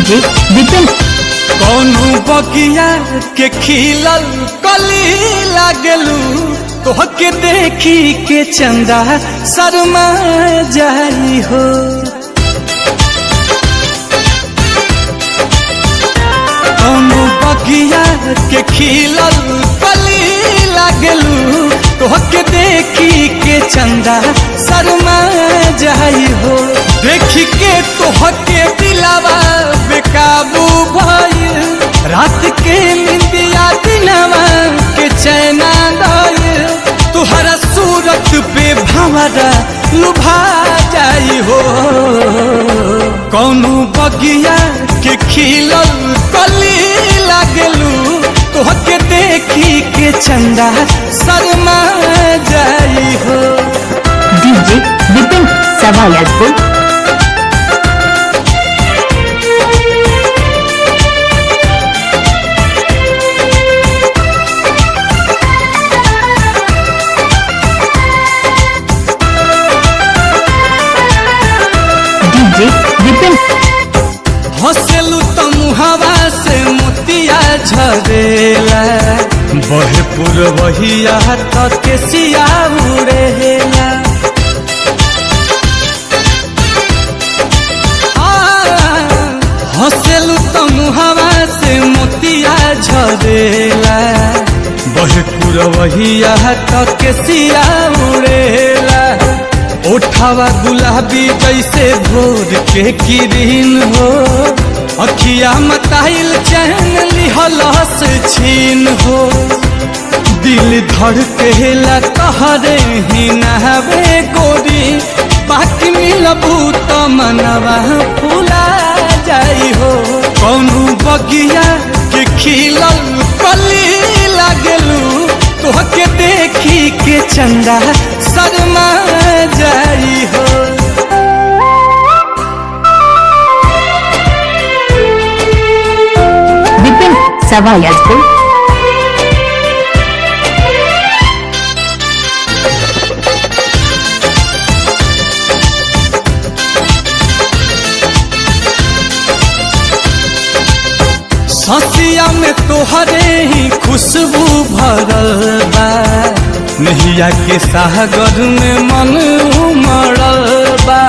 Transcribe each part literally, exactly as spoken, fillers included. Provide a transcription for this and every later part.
DJ Vipin. कौनू बगिया के खिलल कली लागलू तोहके देखी के चंदा शर्मा जाई हो। कौनू बगिया के खिलल कली लागलू तोहके देखी के चंदा शर्मा जाई हो। देखी के तोहके दिलावा बेकाबू भइल रात के निंदिया दिनवा के चैना गइल तुहरा सूरत पे भंवरा लुभा जाई हो। कौनू बगिया के खिलल कली लागलू तोहके देखी के चंदा शर्मा जाई हो। डीजे विपिन सवायतपुर। विपिन हंसलू तो मुहावा से मोतिया झरेला बहे पुरवहिया तो केसिया उड़ेला। हंसलू तो मुहावा से मोतिया झरेला बहे पुरवहिया तो केसिया उड़ेला। ओठावा गुलाबी जैसे भोर के किरीन हो अखिया मताइल चैन लिहलस छीन हो। दिल धड़केला तहरे ही नहवे गोरी बाकी मिलबू तो मनवा फूला जाई हो। कौनू बगिया के खिलल कली लागलू तोहके देखी के चंदा शर्मा जाई हो। विपिन सवायतपुर। ससिया में तोहरे ही खुशबू भरल बा नहिया के सागर में मन उमड़ल बा।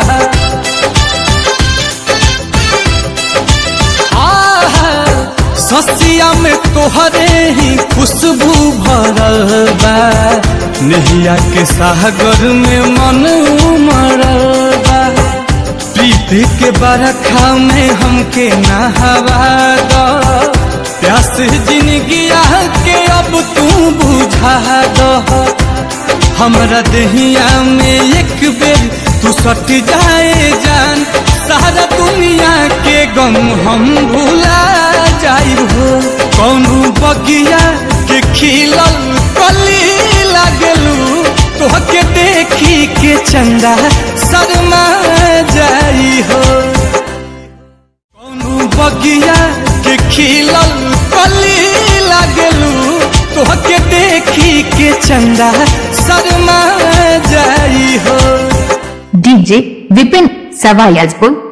ससिया में तोहरे ही खुशबू भरल बा नहिया के सागर में मन उमड़ल बा। प्रीति के बरखा में हमके नहवा दो प्यास जिंदगिया के अब तू बुझा दो। हमरा दहिया में एक बेर तू सट जाए जान सारा दुनिया के गम हम भुला जाई हो। कौनू बगिया के खिलल कली लागलू तोहके देखी के चंदा शर्मा जाई हो। कौनू बगिया के खिलल कली लागलू तोहके देखी के चंदा शर्मा जाई हो। डीजे विपिन सवायतपुर।